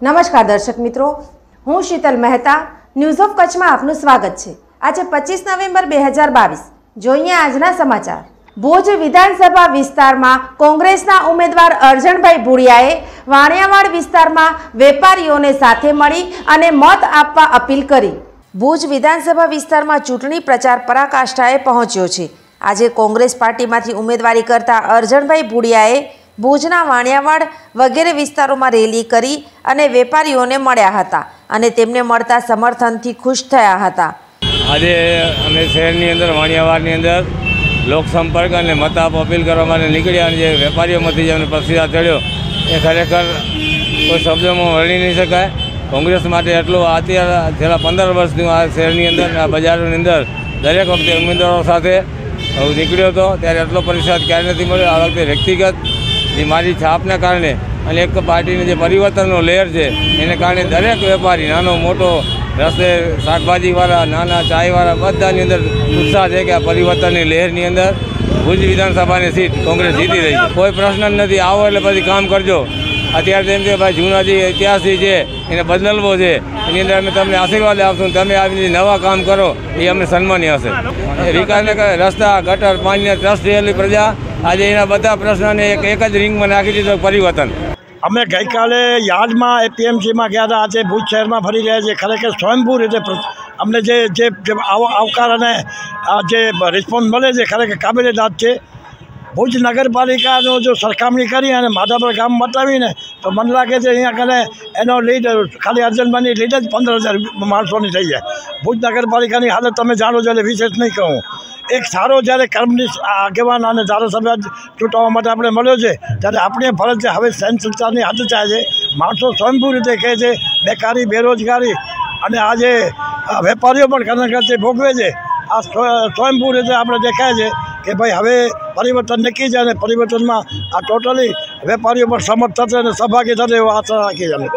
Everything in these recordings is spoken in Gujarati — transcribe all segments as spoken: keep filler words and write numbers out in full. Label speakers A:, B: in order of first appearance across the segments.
A: નમસ્કાર દર્શક મિત્રો, હું શીતલ મહેતા ન્યૂઝ ઓફ કચ્છમાં આપનું સ્વાગત છે। આજે પચીસ નવેમ્બર બે હજાર બાવીસ જોઈએ આજના સમાચાર। ભુજ વિધાનસભા વિસ્તારમાં કોંગ્રેસના ઉમેદવાર અરજણભાઈ ભુડિયાએ વાણિયાવાડ વિસ્તારમાં વેપારીઓને સાથે મળી અને મત આપવા અપીલ કરી। ભુજ વિધાનસભા વિસ્તારમાં ચૂંટણી પ્રચાર પરાકાષ્ઠાએ પહોંચ્યો છે। આજે કોંગ્રેસ પાર્ટીમાંથી ઉમેદવારી કરતા અરજણભાઈ ભુડિયાએ ભુજના વાણિયાવાડ વગેરે વિસ્તારોમાં રેલી કરી અને વેપારીઓને મળ્યા હતા અને તેમને મળતા સમર્થનથી ખુશ થયા હતા।
B: આજે અમે શહેરની અંદર વાણિયાવાડની અંદર લોકસંપર્ક અને મત આપ અપીલ કરવા માટે નીકળ્યા અને જે વેપારીઓમાંથી જેમને પ્રતિસાદ ચડ્યો એ ખરેખર કોઈ શબ્દોમાં વર્ણી નહીં શકાય। કોંગ્રેસ માટે એટલું અત્યારે છેલ્લા પંદર વર્ષથી આ શહેરની અંદર આ બજારોની અંદર દરેક વખતે ઉમેદવારો સાથે નીકળ્યો હતો ત્યારે એટલો પ્રતિસાદ ક્યારે નથી મળ્યો। આ વખતે વ્યક્તિગત જે મારી છાપના કારણે અને એક પાર્ટીને જે પરિવર્તનનો લહેર છે એને કારણે દરેક વેપારી નાનો મોટો રસ્તે શાકભાજીવાળા નાના ચાયવાળા બધાની અંદર ઉત્સાહ છે કે આ પરિવર્તનની લહેરની અંદર ભુજ વિધાનસભાની સીટ કોંગ્રેસ જીતી રહી છે। કોઈ પ્રશ્ન જ નથી, આવો એટલે પછી કામ કરજો। અત્યારે તેમ કે ભાઈ જૂના જે ઇતિહાસથી છે એને બદલવો છે, એની અંદર અમે તમને આશીર્વાદ આપશું, તમે આવીને નવા કામ કરો એ અમને સન્માનીય હશે। વિકાસને રસ્તા ગટર પાણીને ટ્રસ્ટ રહેલી પ્રજા આજે એના બધા પ્રશ્નોને એક એક જ રિંગમાં નાખી દીધો પરિવર્તન।
C: અમે ગઈકાલે યાર્ડમાં એપીએમસીમાં ગયા હતા, આજે ભુજ શહેરમાં ફરી રહ્યા છીએ। ખરેખર સ્વયંભૂ રીતે અમને જે જે આવકાર અને જે રિસ્પોન્સ મળે છે ખરેખર કાબિલે દાદ છે। ભુજ નગરપાલિકાનો જો સરખામણી કરી અને માધાપર ગામ બતાવીને તો મને લાગે છે અહીંયા કને એનો લીડ ખાલી અરજણભાઈની લીડ જ પંદર હજાર માણસોની થઈ જાય। ભુજ નગરપાલિકાની હાલત તમે જાણો છો એટલે વિશેષ નહીં કહું। એક સારો જ્યારે કર્મની આગેવાન અને ધારાસભ્ય ચૂંટવા માટે આપણે મળ્યો છે ત્યારે આપણી ફરજ છે હવે સૈન સંચારની હાથ ચાલે છે। માણસો સ્વયંભૂ રીતે કહે છે બેકારી બેરોજગારી અને આજે વેપારીઓ પણ ખરેખર ભોગવે છે। આ સ્વયંભૂ રીતે આપણે દેખાય છે કે ભાઈ હવે પરિવર્તન નક્કી છે અને પરિવર્તનમાં આ ટોટલી વેપારીઓ પણ સમર્થ થશે અને સહભાગી થશે એવો આશા રાખીએ છીએ।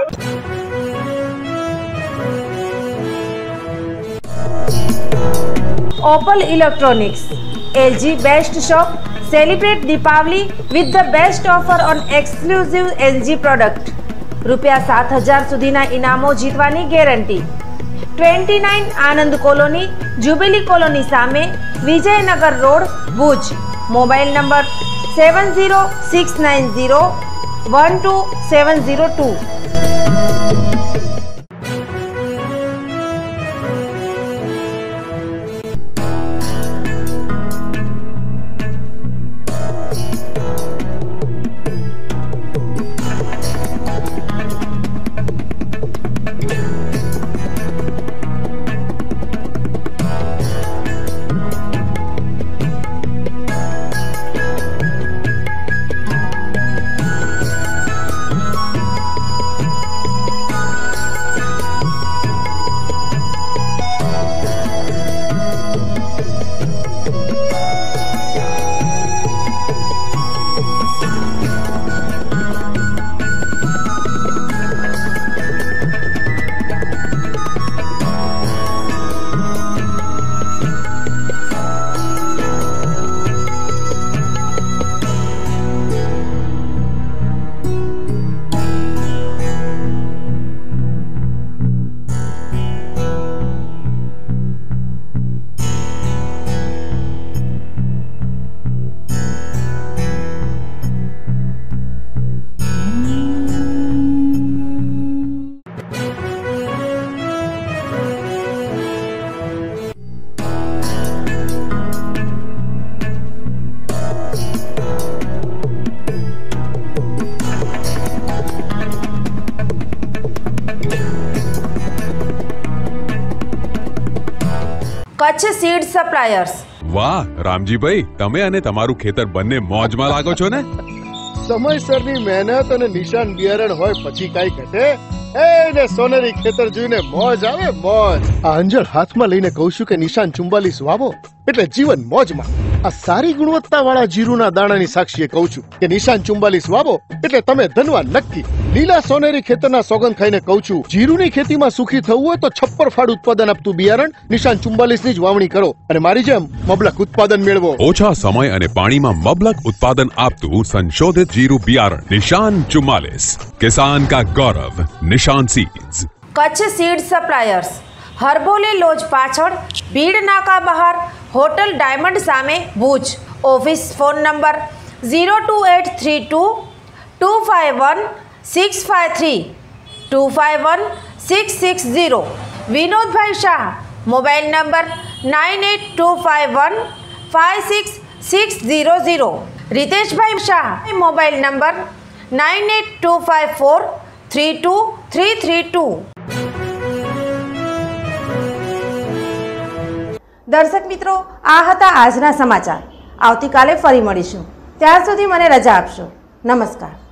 A: Opal Electronics, L G Best Shop, celebrate Deepavali with the best offer on exclusive L G product. રૂપિયા સાત હજાર સુધીના ઇનામો જીતવાની guarantee. Twenty nine Anand colony, jubilee colony સામે, Vijaynagar road, Bhuj. Mobile number seven zero six nine zero one two seven zero two. Kutch seed suppliers.
D: વાહ રામજીભાઈ, તમે અને તમારું ખેતર બંને મોજમાં લાગો છો ને?
E: સમયસરની મહેનત અને નિશાન બિયારણ હોય પછી કઈ ઘટે? એને સોનેરી ખેતર જોઈને મોજ આવે મોજ। આ અંજળ હાથમાં લઈને કહું છું કે નિશાન ચુમ્બાલીસ વાવો એટલે જીવન મોજમાં। આ સારી ગુણવત્તાવાળા જીરુના દાણાની સાક્ષીએ કહું છું કે નિશાન ચુમ્બાલીસ વાવો એટલે તમે ધનવાન નક્કી. લીલા સોનેરી ખેતરના સોગંદ ખાઈને કહું છું, જીરુની ખેતીમાં સુખી થવું હોય તો છપ્પર ફાડ ઉત્પાદન આપતું બિયારણ નિશાન ચુમ્બાલીસ ની જ વાવણી કરો અને મારી જેમ મબલક ઉત્પાદન મેળવો.
D: ઓછા સમય અને પાણીમાં મબલક ઉત્પાદન આપતું સંશોધિત જીરું બિયારણ નિશાન ચુમ્માલીસ. કિસાન કા ગૌરવ, Nishan seeds.
A: Kutch seed suppliers, Harboli lodge પાછળ, ભીડ નાકા બહાર, હોટલ ડાયમંડ સામે, Bhuj. Office phone number zero two eight three two two five one six five three two five one six six zero. Vinodbhai Shah, mobile number nine eight two five one five six six zero zero. Riteshbhai Shah, mobile number nine eight two five four three two three three two. દર્શક મિત્રો, આ હતા આજના સમાચાર. આવતીકાલે ફરી મળીશું. ત્યાર સુધી મને રજા આપશો. નમસ્કાર.